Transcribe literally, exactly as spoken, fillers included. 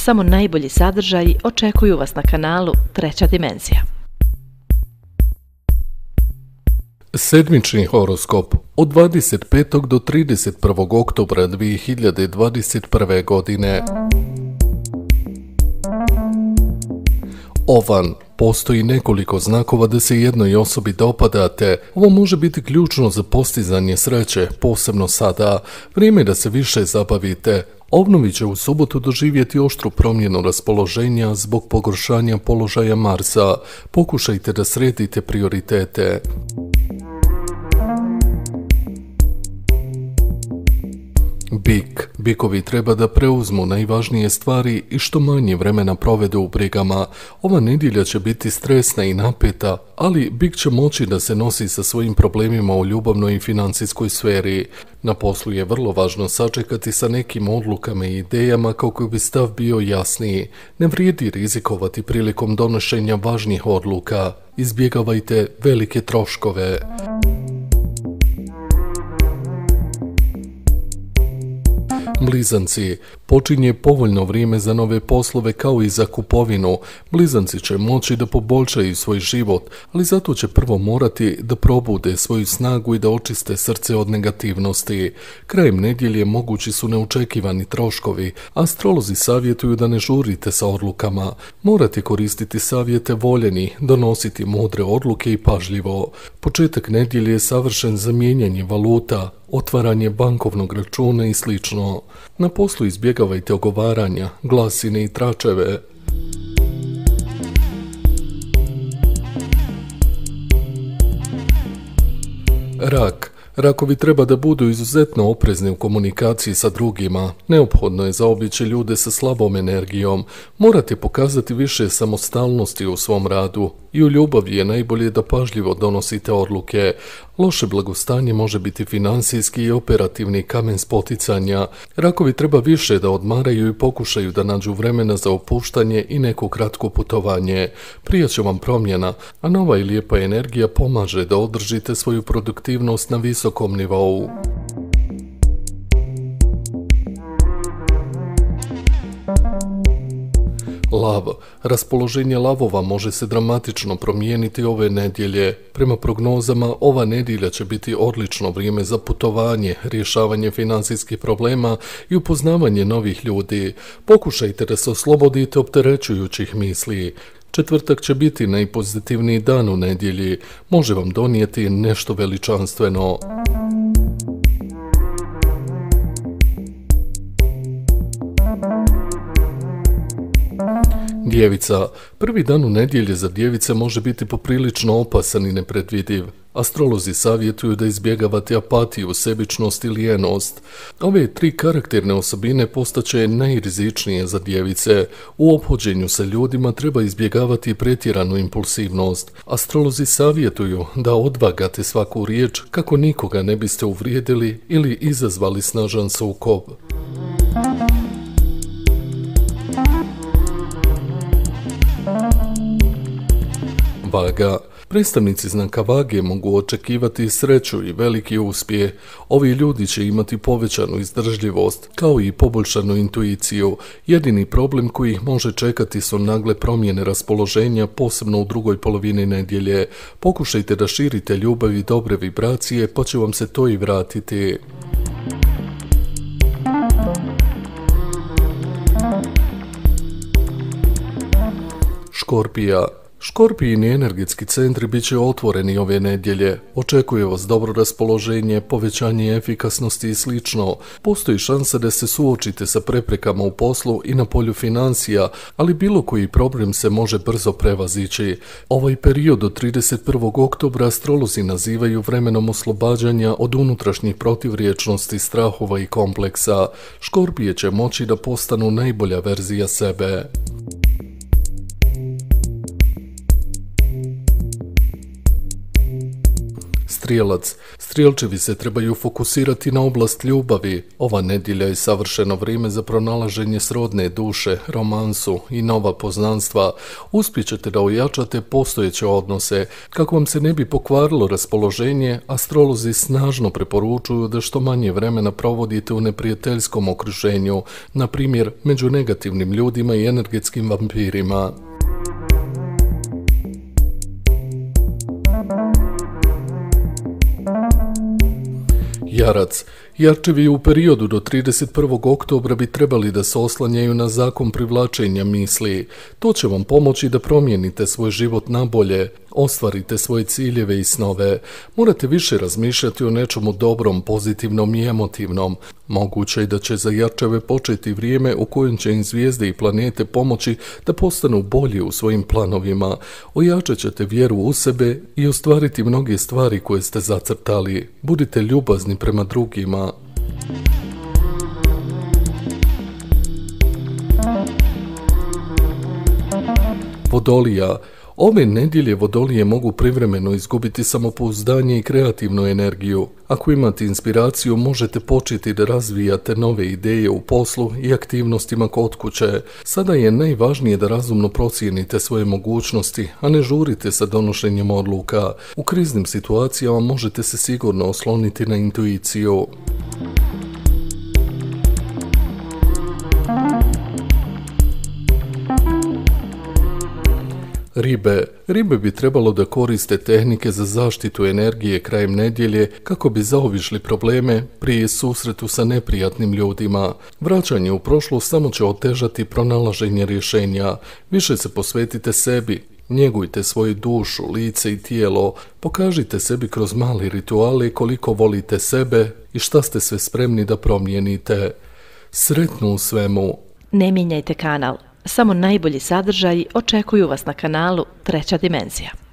samo najbolji sadržaji očekuju vas na kanalu Treća dimenzija. Sedmični horoskop od dvadeset petog do trideset prvog oktobra dvije hiljade dvadeset prve. godine. Ovan, postoji nekoliko znakova da se jednoj osobi dopadate. Ovo može biti ključno za postizanje sreće, posebno sada. Vrijeme je da se više zabavite. Ovnovi će u subotu doživjeti oštru promjenu raspoloženja zbog pogoršanja položaja Marsa. Pokušajte da sredite prioritete. Bik. Bikovi treba da preuzmu najvažnije stvari i što manje vremena provedu u brigama. Ova nedjelja će biti stresna i napeta, ali Bik će moći da se nosi sa svojim problemima u ljubavnoj i financijskoj sferi. Na poslu je vrlo važno sačekati sa nekim odlukama i idejama kako bi stav bio jasniji. Ne vrijedi rizikovati prilikom donošenja važnih odluka. Izbjegavajte velike troškove. Blizanci. Počinje povoljno vrijeme za nove poslove kao i za kupovinu. Blizanci će moći da poboljšaju svoj život, ali zato će prvo morati da probude svoju snagu i da očiste srce od negativnosti. Krajem nedjelje mogući su neočekivani troškovi. Astrolozi savjetuju da ne žurite sa odlukama. Morate koristiti savjete voljeni, donositi mudre odluke i pažljivo. Početak nedjelje je savršen za mijenjanje valuta, otvaranje bankovnog računa i slično. Na poslu izbjegavajte ogovaranja, glasine i tračeve. Rak. Rakovi treba da budu izuzetno oprezni u komunikaciji sa drugima. Neophodno je zaobići ljude sa slabom energijom. Morate pokazati više samostalnosti u svom radu. I u ljubavi je najbolje da pažljivo donosite odluke. Loše blagostanje može biti financijski i operativni kamen spoticanja. Rakovi treba više da odmaraju i pokušaju da nađu vremena za opuštanje i neko kratko putovanje. Prija će vam promjena, a nova i lijepa energija pomaže da održite svoju produktivnost na visokom nivou. Lav. Raspoloženje lavova može se dramatično promijeniti ove nedjelje. Prema prognozama, ova nedjelja će biti odlično vrijeme za putovanje, rješavanje financijskih problema i upoznavanje novih ljudi. Pokušajte da se oslobodite opterećujućih misli. Četvrtak će biti najpozitivniji dan u nedjelji. Može vam donijeti nešto veličanstveno. Djevica. Prvi dan u nedjelje za djevice može biti poprilično opasan i nepredvidiv. Astrolozi savjetuju da izbjegavate apatiju, sebičnost i lijenost. Ove tri karakterne osobine postaće najrizičnije za djevice. U ophođenju sa ljudima treba izbjegavati pretjeranu impulsivnost. Astrolozi savjetuju da odvagate svaku riječ kako nikoga ne biste uvrijedili ili izazvali snažan sukob. Vaga. Predstavnici znaka Vage mogu očekivati sreću i veliki uspjeh. Ovi ljudi će imati povećanu izdržljivost, kao i poboljšanu intuiciju. Jedini problem koji ih može čekati su nagle promjene raspoloženja, posebno u drugoj polovini nedjelje. Pokušajte da širite ljubav i dobre vibracije, pa će vam se to i vratiti. Škorpija. Škorpijini energetski centri bit će otvoreni ove nedjelje. Očekuje vas dobro raspoloženje, povećanje efikasnosti i slično. Postoji šansa da se suočite sa preprekama u poslu i na polju financija, ali bilo koji problem se može brzo prevazići. Ovaj period od trideset prvog oktobra astrolozi nazivaju vremenom oslobađanja od unutrašnjih protivriječnosti, strahova i kompleksa. Škorpije će moći da postanu najbolja verzija sebe. Strijelac. Strijelčevi se trebaju fokusirati na oblast ljubavi. Ova nedjelja je savršeno vrijeme za pronalaženje srodne duše, romansu i nova poznanstva. Uspjet ćete da ojačate postojeće odnose. Kako vam se ne bi pokvarilo raspoloženje, astrolozi snažno preporučuju da što manje vremena provodite u neprijateljskom okruženju, na primjer među negativnim ljudima i energetskim vampirima. Jarac. Jarčevi u periodu do trideset prvog oktobra bi trebali da se oslanjaju na zakon privlačenja misli. To će vam pomoći da promijenite svoj život na bolje, ostvarite svoje ciljeve i snove. Morate više razmišljati o nečemu dobrom, pozitivnom i emotivnom. Moguće je da će za Jarčeve početi vrijeme u kojem će im zvijezde i planete pomoći da postanu bolji u svojim planovima. Ojačat ćete vjeru u sebe i ostvariti mnoge stvari koje ste zacrtali. Budite ljubazni prema drugima. Vodolija. Ove nedjelje Vodolije mogu privremeno izgubiti samopouzdanje i kreativnu energiju. Ako imate inspiraciju, možete početi da razvijate nove ideje u poslu i aktivnostima kod kuće. Sada je najvažnije da razumno procijenite svoje mogućnosti, a ne žurite sa donošenjem odluka. U kriznim situacijama možete se sigurno osloniti na intuiciju. Ribe. Ribe bi trebalo da koriste tehnike za zaštitu energije krajem nedjelje kako bi zaobišli probleme prije susretu sa neprijatnim ljudima. Vraćanje u prošlost samo će otežati pronalaženje rješenja. Više se posvetite sebi. Njegujte svoju dušu, lice i tijelo. Pokažite sebi kroz mali rituale koliko volite sebe i šta ste sve spremni da promijenite. Sretno u svemu. Ne mijenjajte kanal. Samo najbolji sadržaji očekuju vas na kanalu Treća dimenzija.